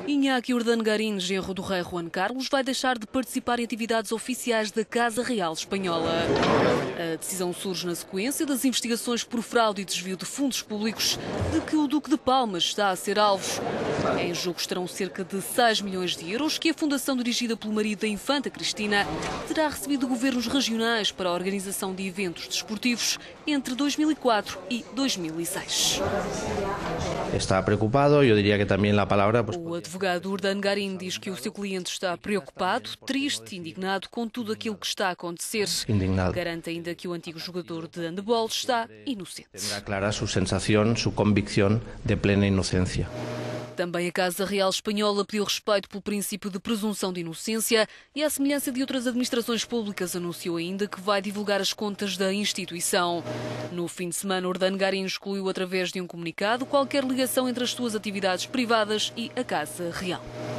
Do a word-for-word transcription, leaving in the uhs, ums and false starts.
Iñaki Urdangarín, genro do rei Juan Carlos, vai deixar de participar em atividades oficiais da Casa Real Espanhola. A decisão surge na sequência das investigações por fraude e desvio de fundos públicos de que o Duque de Palmas está a ser alvo. Em jogo estarão cerca de seis milhões de euros que a fundação dirigida pelo marido da infanta Cristina terá recebido de governos regionais para a organização de eventos desportivos entre dois mil e quatro e dois mil e seis. Está preocupado, eu diria que também a palavra... O advogado Urdangarín diz que o seu cliente está preocupado, triste, indignado com tudo aquilo que está a acontecer. Indignado. Garante ainda que o antigo jogador de handebol está inocente. Tendrá clara sua sensação, sua convicção de plena inocência. Também a Casa Real Espanhola pediu respeito pelo princípio de presunção de inocência e, à semelhança de outras administrações públicas, anunciou ainda que vai divulgar as contas da instituição. No fim de semana, Urdangarín excluiu, através de um comunicado, qualquer ligação entre as suas atividades privadas e a Casa Real.